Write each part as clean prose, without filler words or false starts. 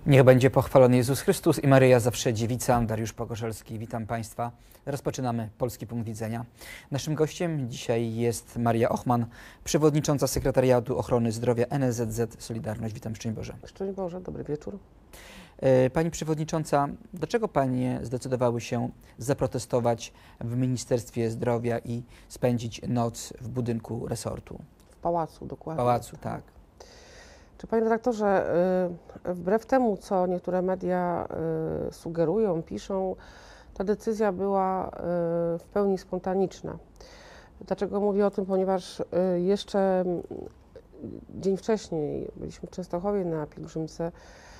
Niech będzie pochwalony Jezus Chrystus i Maryja zawsze dziewica. Dariusz Pogorzelski, witam Państwa. Rozpoczynamy Polski Punkt Widzenia. Naszym gościem dzisiaj jest Maria Ochman, przewodnicząca Sekretariatu Ochrony Zdrowia NSZZ Solidarność. Witam, szczęść Boże. Szczęść Boże, dobry wieczór. Pani przewodnicząca, dlaczego Panie zdecydowały się zaprotestować w Ministerstwie Zdrowia i spędzić noc w budynku resortu? W pałacu, dokładnie. W pałacu, tak. Czy Panie redaktorze, wbrew temu, co niektóre media sugerują, piszą, ta decyzja była w pełni spontaniczna. Dlaczego mówię o tym? Ponieważ jeszcze dzień wcześniej byliśmy w Częstochowie na pielgrzymce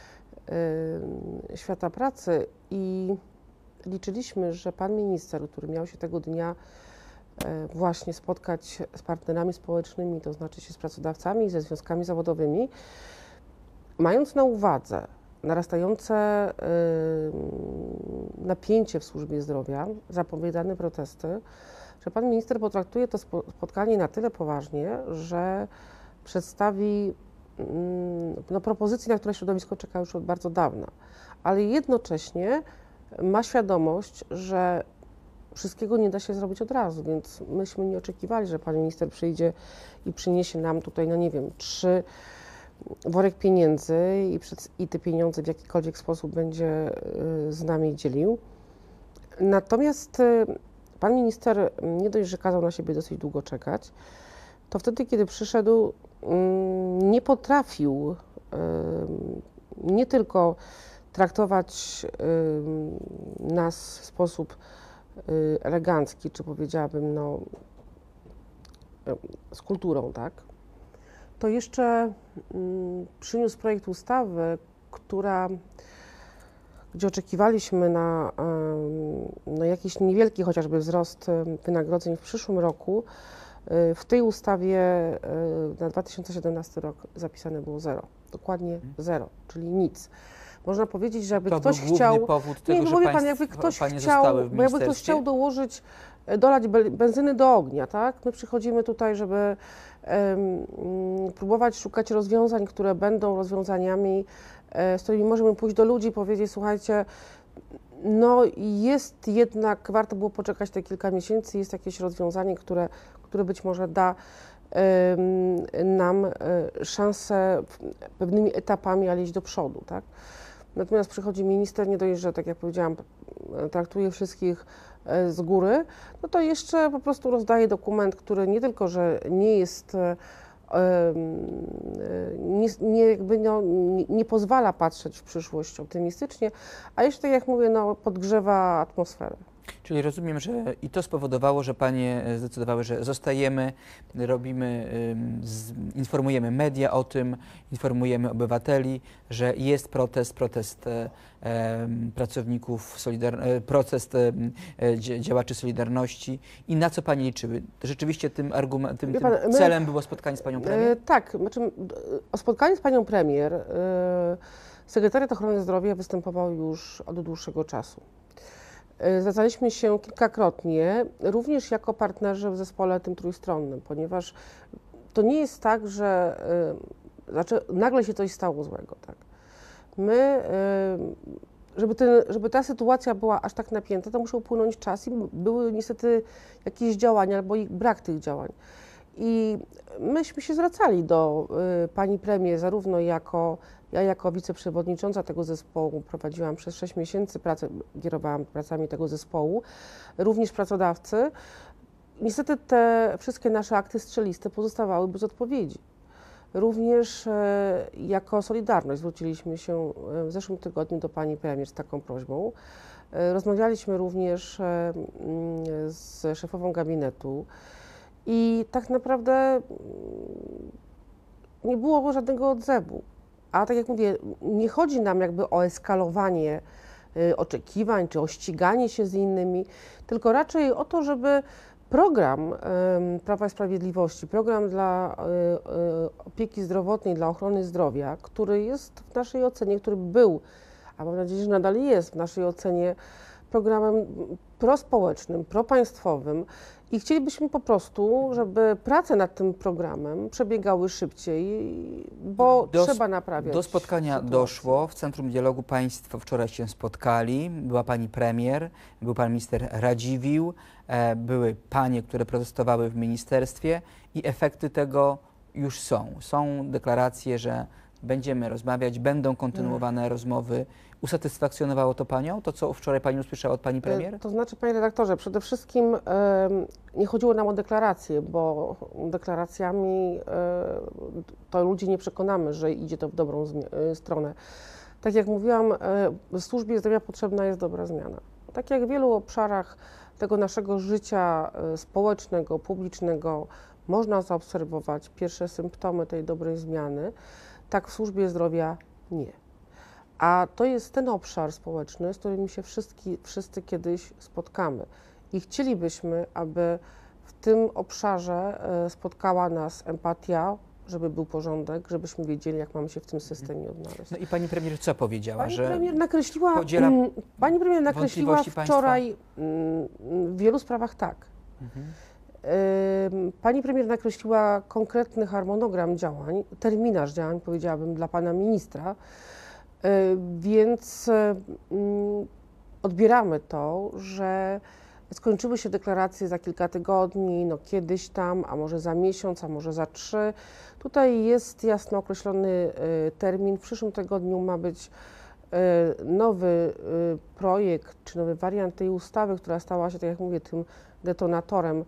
Świata Pracy i liczyliśmy, że pan minister, który miał się tego dnia właśnie spotkać z partnerami społecznymi, to znaczy się z pracodawcami, ze związkami zawodowymi, mając na uwadze narastające napięcie w służbie zdrowia, zapowiadane protesty, że pan minister potraktuje to spotkanie na tyle poważnie, że przedstawi propozycje, na które środowisko czeka już od bardzo dawna, ale jednocześnie ma świadomość, że wszystkiego nie da się zrobić od razu, więc myśmy nie oczekiwali, że pan minister przyjdzie i przyniesie nam tutaj, no nie wiem, 3 worek pieniędzy i te pieniądze w jakikolwiek sposób będzie z nami dzielił. Natomiast pan minister nie dość, że kazał na siebie dosyć długo czekać, to wtedy, kiedy przyszedł, nie potrafił nie tylko traktować nas w sposób elegancki, czy powiedziałabym, no, z kulturą, tak? To jeszcze przyniósł projekt ustawy, gdzie oczekiwaliśmy na jakiś niewielki chociażby wzrost wynagrodzeń w przyszłym roku. W tej ustawie na 2017 rok zapisane było 0, dokładnie 0, czyli nic. Można powiedzieć, że jakby ktoś chciał, powód tego, że jakby ktoś chciał dolać benzyny do ognia, tak? My przychodzimy tutaj, żeby próbować szukać rozwiązań, które będą rozwiązaniami, z którymi możemy pójść do ludzi i powiedzieć, słuchajcie, no jest jednak, warto było poczekać te kilka miesięcy, jest jakieś rozwiązanie, które być może da nam szansę pewnymi etapami, ale iść do przodu, tak? Natomiast przychodzi minister, nie dość, że tak jak powiedziałam, traktuje wszystkich z góry, no to jeszcze po prostu rozdaje dokument, który nie tylko, że nie jest, nie pozwala patrzeć w przyszłość optymistycznie, a jeszcze, tak jak mówię, no, podgrzewa atmosferę. Czyli rozumiem, że i to spowodowało, że Panie zdecydowały, że zostajemy, informujemy media o tym, informujemy obywateli, że jest protest pracowników, działaczy Solidarności. I na co Panie liczyły? Rzeczywiście tym celem było spotkanie z Panią Premier? Tak, znaczy o spotkaniu z Panią Premier Sekretariat Ochrony Zdrowia występował już od dłuższego czasu. Zwracaliśmy się kilkakrotnie, również jako partnerzy w zespole tym trójstronnym, ponieważ to nie jest tak, że nagle się coś stało złego. Tak? My, żeby ta sytuacja była aż tak napięta, to musi upłynąć czas i były niestety jakieś działania albo ich brak tych działań. I myśmy się zwracali do pani premier, zarówno ja jako wiceprzewodnicząca tego zespołu prowadziłam przez 6 miesięcy pracę, kierowałam pracami tego zespołu, również pracodawcy. Niestety te wszystkie nasze akty strzeliste pozostawały bez odpowiedzi. Również jako Solidarność zwróciliśmy się w zeszłym tygodniu do pani premier z taką prośbą. Rozmawialiśmy również z szefową gabinetu i tak naprawdę nie było żadnego odzewu. A tak jak mówię, nie chodzi nam jakby o eskalowanie oczekiwań, czy o ściganie się z innymi, tylko raczej o to, żeby program Prawa i Sprawiedliwości, program dla opieki zdrowotnej, dla ochrony zdrowia, który jest w naszej ocenie, który był, a mam nadzieję, że nadal jest w naszej ocenie programem prospołecznym, propaństwowym i chcielibyśmy po prostu, żeby prace nad tym programem przebiegały szybciej, bo trzeba naprawiać Do spotkania sytuację. doszło. W Centrum Dialogu Państwo wczoraj się spotkali. Była pani premier, był pan minister Radziwiłł, były panie, które protestowały w ministerstwie i efekty tego już są. Są deklaracje, że będziemy rozmawiać, będą kontynuowane rozmowy. Usatysfakcjonowało to panią, to co wczoraj pani usłyszała od pani premier? To znaczy, panie redaktorze, przede wszystkim nie chodziło nam o deklaracje, bo deklaracjami to ludzi nie przekonamy, że idzie to w dobrą stronę. Tak jak mówiłam, w służbie zdrowia potrzebna jest dobra zmiana. Tak jak w wielu obszarach tego naszego życia społecznego, publicznego można zaobserwować pierwsze symptomy tej dobrej zmiany, tak w służbie zdrowia nie. A to jest ten obszar społeczny, z którym się wszyscy kiedyś spotkamy. I chcielibyśmy, aby w tym obszarze spotkała nas empatia, żeby był porządek, żebyśmy wiedzieli, jak mamy się w tym systemie odnaleźć. No i pani premier co powiedziała? Pani że premier nakreśliła, podziela pani premier nakreśliła wątpliwości wczoraj w wielu sprawach tak. Pani premier nakreśliła konkretny harmonogram działań, terminarz działań, powiedziałabym, dla pana ministra, więc odbieramy to, że skończyły się deklaracje za kilka tygodni, no kiedyś tam, a może za miesiąc, a może za 3. Tutaj jest jasno określony termin. W przyszłym tygodniu ma być nowy projekt, czy nowy wariant tej ustawy, która stała się, tak jak mówię, tym detonatorem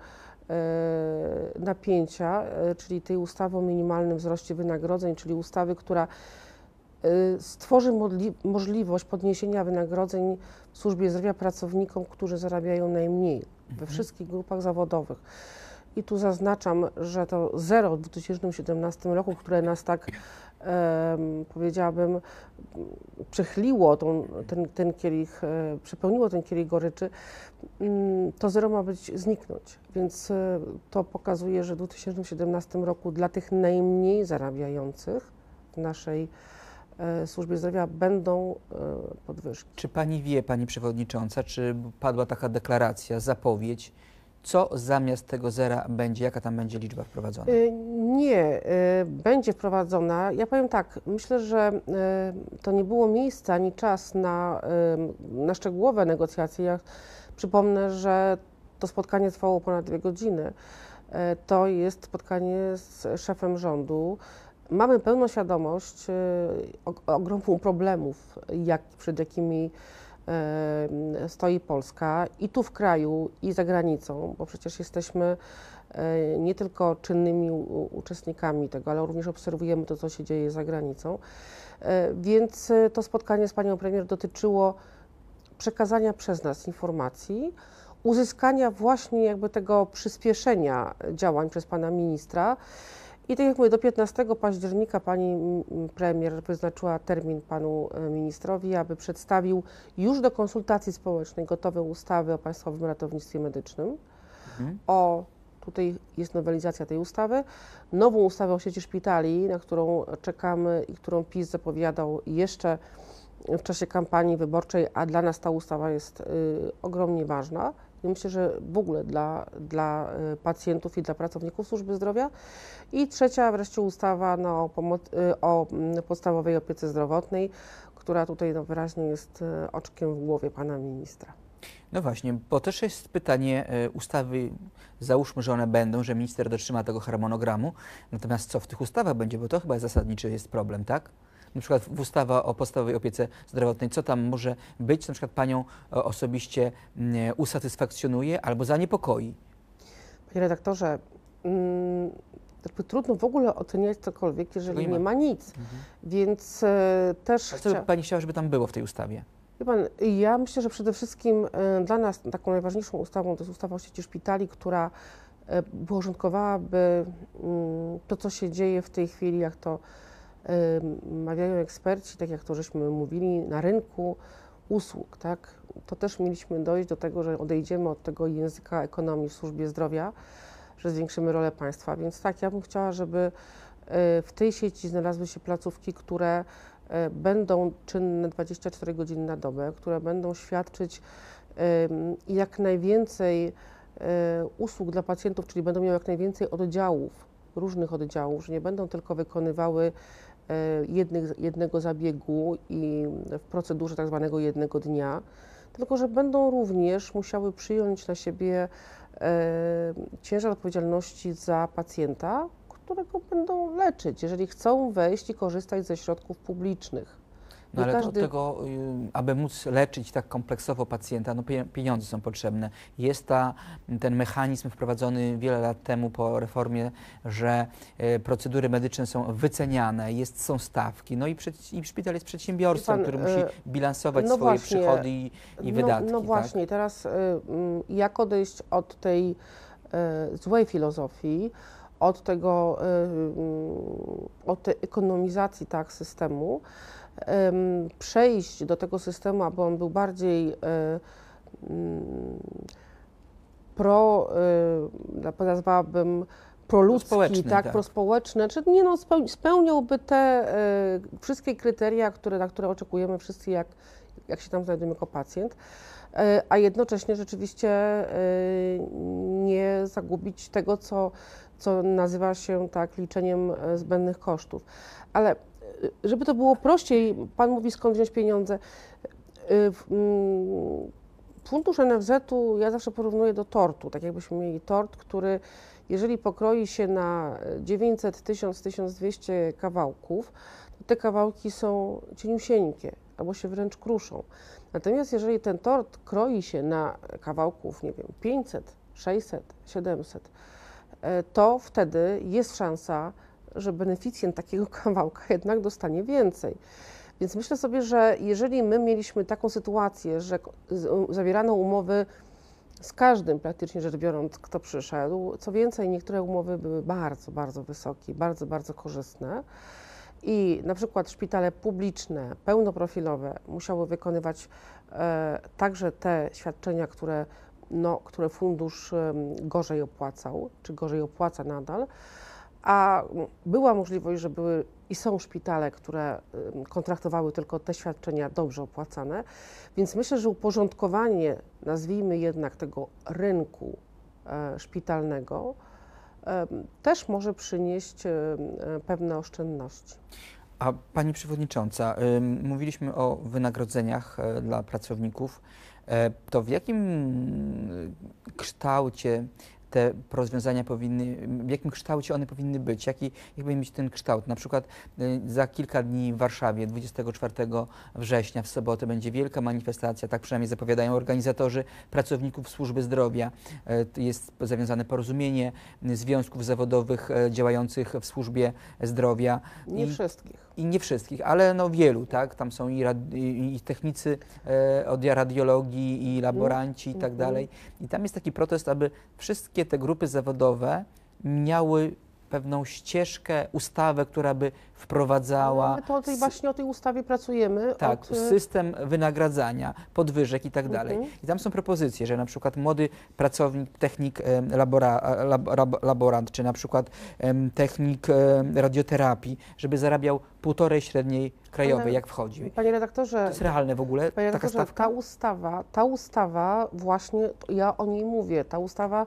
napięcia, czyli tej ustawy o minimalnym wzroście wynagrodzeń, czyli ustawy, która stworzy możliwość podniesienia wynagrodzeń w służbie zdrowia pracownikom, którzy zarabiają najmniej we wszystkich grupach zawodowych. I tu zaznaczam, że to zero w 2017 roku, które nas tak, powiedziałabym, przechyliło ten kielich, przepełniło ten kielich goryczy, to zero ma zniknąć. Więc to pokazuje, że w 2017 roku dla tych najmniej zarabiających w naszej służbie zdrowia będą podwyżki. Czy pani wie, pani przewodnicząca, czy padła taka deklaracja, zapowiedź, co zamiast tego zera będzie, jaka tam będzie liczba wprowadzona? Nie, będzie wprowadzona. Ja powiem tak, myślę, że to nie było miejsca ani czas na szczegółowe negocjacje. Ja przypomnę, że to spotkanie trwało ponad 2 godziny. To jest spotkanie z szefem rządu. Mamy pełną świadomość ogromu problemów, przed jakimi stoi Polska i tu w kraju, i za granicą, bo przecież jesteśmy nie tylko czynnymi uczestnikami tego, ale również obserwujemy to, co się dzieje za granicą. Więc to spotkanie z panią premier dotyczyło przekazania przez nas informacji, uzyskania właśnie jakby tego przyspieszenia działań przez pana ministra. I tak jak mówię, do 15 października pani premier wyznaczyła termin panu ministrowi, aby przedstawił już do konsultacji społecznej gotowe ustawy o Państwowym Ratownictwie Medycznym. Tutaj jest nowelizacja tej ustawy, nową ustawę o sieci szpitali, na którą czekamy i którą PiS zapowiadał jeszcze w czasie kampanii wyborczej, a dla nas ta ustawa jest ogromnie ważna. I myślę, że w ogóle dla pacjentów i dla pracowników służby zdrowia. I trzecia wreszcie ustawa o podstawowej opiece zdrowotnej, która tutaj wyraźnie jest oczkiem w głowie pana ministra. No właśnie, bo też jest pytanie ustawy, załóżmy, że one będą, że minister dotrzyma tego harmonogramu, natomiast co w tych ustawach będzie, bo to chyba zasadniczy jest problem, tak? Na przykład ustawa o podstawowej opiece zdrowotnej, co tam może być, co na przykład panią osobiście usatysfakcjonuje albo zaniepokoi? Panie redaktorze, trudno w ogóle oceniać cokolwiek, jeżeli nie ma nic, więc też... A co by pani chciała, żeby tam było w tej ustawie? Wie pan, ja myślę, że przede wszystkim dla nas taką najważniejszą ustawą to jest ustawa o sieci szpitali, która porządkowałaby to, co się dzieje w tej chwili, jak to mawiają eksperci, tak jak to żeśmy mówili, na rynku usług, tak? To też mieliśmy dojść do tego, że odejdziemy od tego języka ekonomii w służbie zdrowia, że zwiększymy rolę państwa. Więc tak, ja bym chciała, żeby w tej sieci znalazły się placówki, które będą czynne 24 godziny na dobę, które będą świadczyć i jak najwięcej usług dla pacjentów, czyli będą miały jak najwięcej oddziałów, różnych oddziałów, że nie będą tylko wykonywały jednego zabiegu i w procedurze tak zwanego jednego dnia, tylko że będą również musiały przyjąć na siebie ciężar odpowiedzialności za pacjenta, którego będą leczyć, jeżeli chcą wejść i korzystać ze środków publicznych. No ale od tego, aby móc leczyć tak kompleksowo pacjenta, no pieniądze są potrzebne. Jest ten mechanizm wprowadzony wiele lat temu po reformie, że procedury medyczne są wyceniane, są stawki, no i szpital jest przedsiębiorstwem, który musi bilansować swoje przychody i wydatki. No właśnie, tak? Teraz jak odejść od tej złej filozofii, od tej ekonomizacji systemu, przejść do tego systemu, aby on był bardziej nazwałabym proludzki, prospołeczny, czy nie, no, spełniałby te wszystkie kryteria, na które oczekujemy wszyscy, jak się tam znajdujemy jako pacjent, a jednocześnie rzeczywiście nie zagubić tego, co nazywa się liczeniem zbędnych kosztów. Ale żeby to było prościej, Pan mówi, skąd wziąć pieniądze. Fundusz NFZ-u ja zawsze porównuję do tortu, tak jakbyśmy mieli tort, który jeżeli pokroi się na 900, 1000, 1200 kawałków, to te kawałki są cieniusieńkie albo się wręcz kruszą. Natomiast jeżeli ten tort kroi się na kawałków, nie wiem, 500, 600, 700, to wtedy jest szansa, że beneficjent takiego kawałka jednak dostanie więcej. Więc myślę sobie, że jeżeli my mieliśmy taką sytuację, że zawierano umowy z każdym praktycznie rzecz biorąc, kto przyszedł, co więcej, niektóre umowy były bardzo, bardzo wysokie, bardzo, bardzo korzystne i na przykład szpitale publiczne, pełnoprofilowe musiały wykonywać także te świadczenia, które fundusz gorzej opłacał, czy gorzej opłaca nadal, a była możliwość, że były i są szpitale, które kontraktowały tylko te świadczenia dobrze opłacane, więc myślę, że uporządkowanie, nazwijmy jednak tego rynku szpitalnego, też może przynieść pewne oszczędności. A Pani Przewodnicząca, mówiliśmy o wynagrodzeniach dla pracowników. To w jakim kształcie te rozwiązania w jakim kształcie one powinny być? Jaki powinien mieć ten kształt? Na przykład za kilka dni w Warszawie, 24 września w sobotę będzie wielka manifestacja, tak przynajmniej zapowiadają organizatorzy pracowników służby zdrowia. Jest zawiązane porozumienie związków zawodowych działających w służbie zdrowia. Nie wszystkich. I nie wszystkich, ale no wielu, tak? Tam są i technicy od radiologii, i laboranci i tak dalej. I tam jest taki protest, aby wszystkie te grupy zawodowe miały pewną ścieżkę, ustawę, która by wprowadzała... No, my właśnie o tej ustawie pracujemy. Tak, system wynagradzania, podwyżek i tak dalej. I tam są propozycje, że na przykład młody pracownik, technik, laborant, czy na przykład technik radioterapii, żeby zarabiał 1,5 średniej krajowej, jak wchodzi. Panie redaktorze... To jest realne w ogóle, panie taka stawka? Ta ustawa właśnie, ja o niej mówię, ta ustawa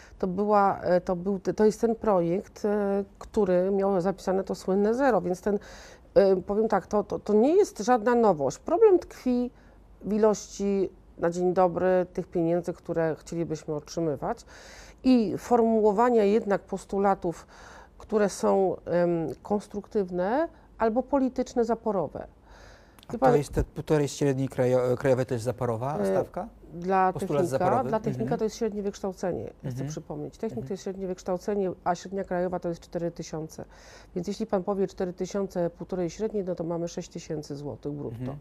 to jest ten projekt, który miał zapisane to słynne zero, więc powiem tak, to nie jest żadna nowość. Problem tkwi w ilości na dzień dobry tych pieniędzy, które chcielibyśmy otrzymywać i formułowania jednak postulatów, które są konstruktywne albo polityczne, zaporowe. A to jest te 1,5 średniej krajowej, to jest zaporowa stawka? Dla technika to jest średnie wykształcenie, chcę przypomnieć. Technik to jest średnie wykształcenie, a średnia krajowa to jest 4000. Więc jeśli Pan powie 4000, 1,5 średniej, no to mamy 6000 zł brutto.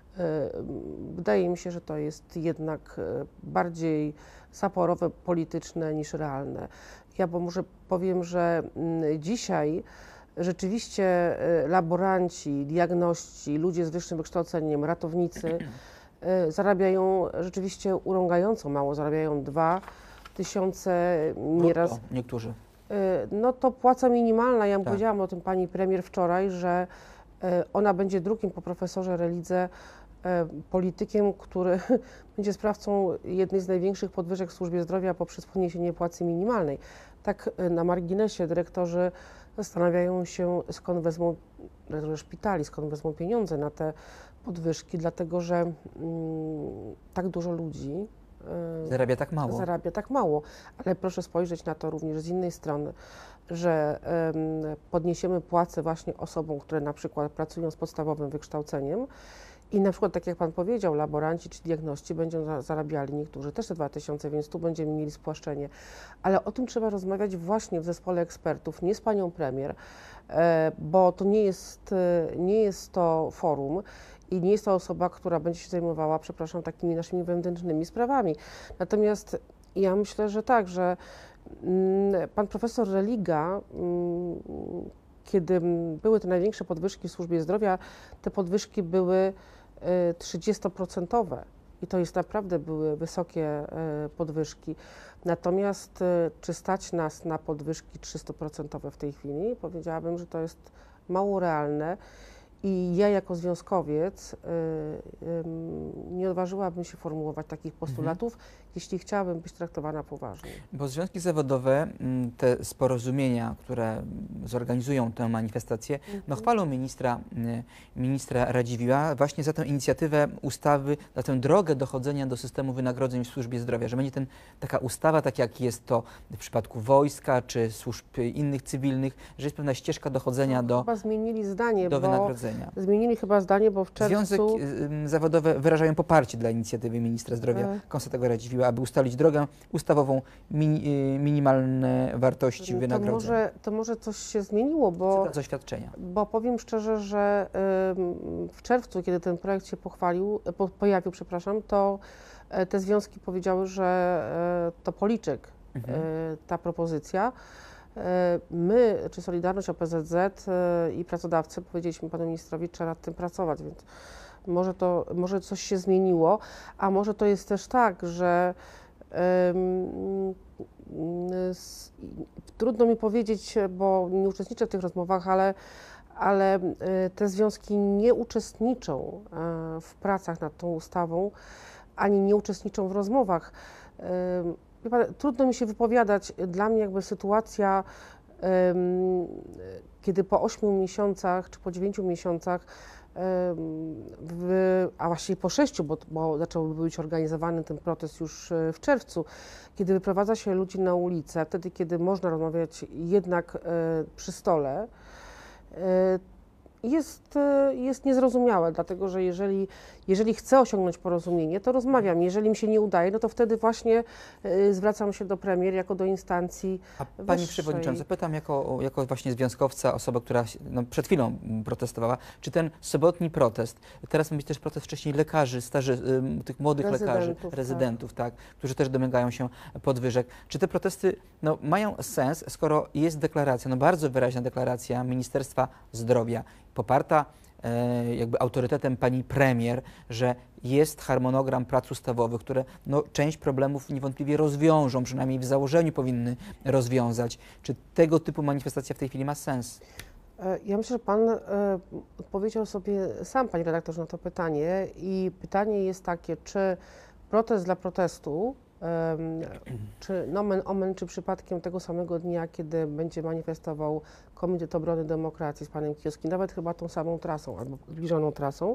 Wydaje mi się, że to jest jednak bardziej zaporowe, polityczne niż realne. Ja może powiem, że dzisiaj rzeczywiście laboranci, diagności, ludzie z wyższym wykształceniem, ratownicy zarabiają rzeczywiście urągająco mało, zarabiają 2000 nieraz. Niektórzy. No to płaca minimalna, ja powiedziałam o tym pani premier wczoraj, że ona będzie drugim po profesorze Relidze politykiem, który będzie sprawcą jednej z największych podwyżek w służbie zdrowia poprzez podniesienie płacy minimalnej. Tak na marginesie dyrektorzy zastanawiają się, dyrektorzy szpitali, skąd wezmą pieniądze na te podwyżki, dlatego że tak dużo ludzi zarabia tak mało. Ale proszę spojrzeć na to również z innej strony, że podniesiemy płace właśnie osobom, które na przykład pracują z podstawowym wykształceniem i na przykład, tak jak Pan powiedział, laboranci czy diagności będą zarabiali niektórzy też te 2000, więc tu będziemy mieli spłaszczenie. Ale o tym trzeba rozmawiać właśnie w zespole ekspertów, nie z Panią Premier, bo to nie jest to forum i nie jest to osoba, która będzie się zajmowała, przepraszam, takimi naszymi wewnętrznymi sprawami. Natomiast ja myślę, że tak, że pan profesor Religa, kiedy były te największe podwyżki w służbie zdrowia, te podwyżki były 30% i to jest naprawdę były wysokie podwyżki. Natomiast czy stać nas na podwyżki 300% w tej chwili? Powiedziałabym, że to jest mało realne. I ja jako związkowiec nie odważyłabym się formułować takich postulatów, jeśli chciałabym być traktowana poważnie. Bo związki zawodowe, te porozumienia, które zorganizują tę manifestację, no chwalą ministra Radziwiłła właśnie za tę inicjatywę ustawy, za tę drogę dochodzenia do systemu wynagrodzeń w służbie zdrowia, że będzie taka ustawa, tak jak jest to w przypadku wojska czy służb innych cywilnych, że jest pewna ścieżka dochodzenia Chyba zmienili zdanie, do wynagrodzenia. Zmienili chyba zdanie, bo w czerwcu... Związki zawodowe wyrażają poparcie dla inicjatywy ministra zdrowia Konstantego Radziwiłła, aby ustalić drogę ustawową minimalne wartości wynagrodzeń. To może coś się zmieniło, bo... Z oświadczenia. Bo powiem szczerze, że w czerwcu, kiedy ten projekt się pojawił, to te związki powiedziały, że to policzek, ta propozycja. My, czy Solidarność, OPZZ i pracodawcy powiedzieliśmy panu ministrowi, trzeba nad tym pracować, więc może coś się zmieniło, a może to jest też tak, że trudno mi powiedzieć, bo nie uczestniczę w tych rozmowach, ale te związki nie uczestniczą w pracach nad tą ustawą, ani nie uczestniczą w rozmowach. Trudno mi się wypowiadać. Dla mnie jakby sytuacja, kiedy po 8 miesiącach czy po 9 miesiącach, a właściwie po 6, bo zaczął być organizowany ten protest już w czerwcu, kiedy wyprowadza się ludzi na ulicę, wtedy kiedy można rozmawiać jednak przy stole, jest niezrozumiałe, dlatego że jeżeli chcę osiągnąć porozumienie, to rozmawiam. Jeżeli mi się nie udaje, no to wtedy właśnie zwracam się do premier jako do instancji A Pani Przewodnicząca, pytam jako właśnie związkowca, osoba, która przed chwilą protestowała, czy ten sobotni protest, teraz ma być też protest wcześniej lekarzy, tych młodych lekarzy, rezydentów, tak, którzy też domagają się podwyżek. Czy te protesty mają sens, skoro jest deklaracja, bardzo wyraźna deklaracja Ministerstwa Zdrowia, poparta jakby autorytetem pani premier, że jest harmonogram prac ustawowych, które część problemów niewątpliwie rozwiążą, przynajmniej w założeniu powinny rozwiązać. Czy tego typu manifestacja w tej chwili ma sens? Ja myślę, że pan odpowiedział sobie sam, panie redaktorze, na to pytanie i pytanie jest takie, czy protest dla protestu, czy nomen omen, czy przypadkiem tego samego dnia, kiedy będzie manifestował Komitet Obrony Demokracji z panem Kijowskim, nawet chyba tą samą trasą albo zbliżoną trasą,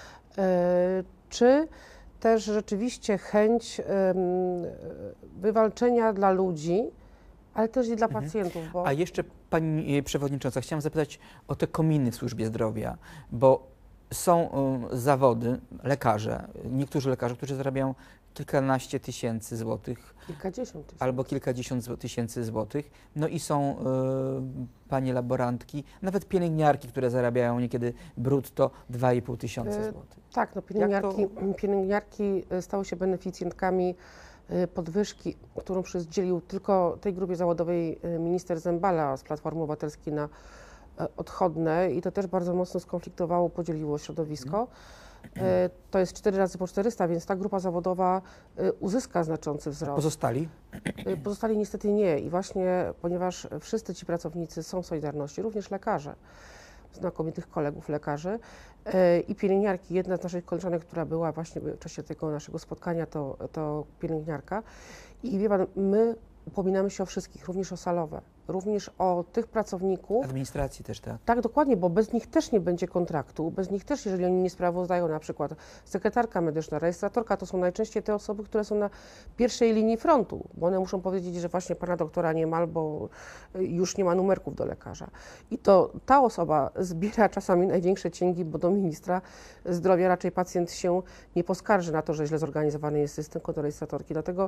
czy też rzeczywiście chęć wywalczenia dla ludzi, ale też i dla pacjentów. Bo... A jeszcze pani przewodnicząca, chciałam zapytać o te kominy w służbie zdrowia, bo są zawody, niektórzy lekarze, którzy zarabiają kilkanaście tysięcy złotych. Kilkadziesiąt tysięcy. Albo kilkadziesiąt tysięcy złotych. No i są panie laborantki, nawet pielęgniarki, które zarabiają niekiedy brutto 2,5 tysiąca złotych. Tak, pielęgniarki stały się beneficjentkami podwyżki, którą przydzielił tylko tej grupie zawodowej minister Zembala z Platformy Obywatelskiej na odchodne i to też bardzo mocno skonfliktowało, podzieliło środowisko. To jest 4 razy po 400, więc ta grupa zawodowa uzyska znaczący wzrost. Pozostali? Pozostali niestety nie i właśnie, ponieważ wszyscy ci pracownicy są w Solidarności, również lekarze, znakomitych kolegów lekarzy i pielęgniarki. Jedna z naszych koleżanek, która była właśnie w czasie tego naszego spotkania, to pielęgniarka. I wie pan, my upominamy się o wszystkich, również o salowe, również o tych pracowników. Administracji też, tak. Tak, dokładnie, bo bez nich też nie będzie kontraktu, bez nich też, jeżeli oni nie sprawozdają, na przykład sekretarka medyczna, rejestratorka, to są najczęściej te osoby, które są na pierwszej linii frontu, bo one muszą powiedzieć, że właśnie pana doktora nie ma, albo już nie ma numerków do lekarza. I to ta osoba zbiera czasami największe cięgi, bo do ministra zdrowia raczej pacjent się nie poskarży na to, że źle zorganizowany jest system do rejestratorki. Dlatego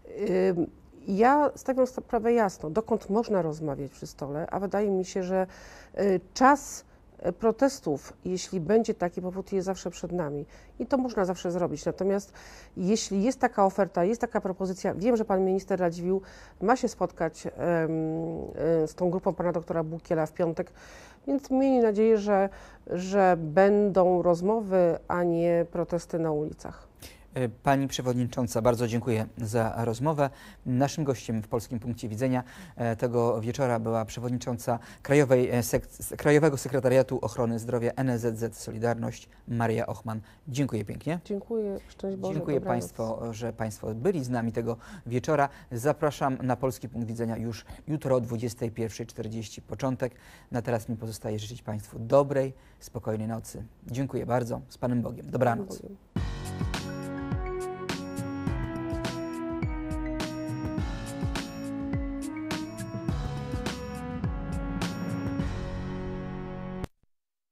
ja stawiam sprawę jasno, dokąd można rozmawiać przy stole, a wydaje mi się, że czas protestów, jeśli będzie taki powód, jest zawsze przed nami i to można zawsze zrobić. Natomiast jeśli jest taka oferta, jest taka propozycja, wiem, że pan minister Radziwiłł ma się spotkać z tą grupą pana doktora Bukiela w piątek, więc miejmy nadzieję, że będą rozmowy, a nie protesty na ulicach. Pani Przewodnicząca, bardzo dziękuję za rozmowę. Naszym gościem w Polskim Punkcie Widzenia tego wieczora była przewodnicząca Krajowego Sekretariatu Ochrony Zdrowia NSZZ Solidarność Maria Ochman. Dziękuję pięknie. Dziękuję, szczęść Boże. Dziękuję dobranoc. Państwu, że Państwo byli z nami tego wieczora. Zapraszam na Polski Punkt Widzenia już jutro o 21:40 początek. Na teraz mi pozostaje życzyć Państwu dobrej, spokojnej nocy. Dziękuję bardzo. Z Panem Bogiem. Dobranoc. Z Panem Bogiem.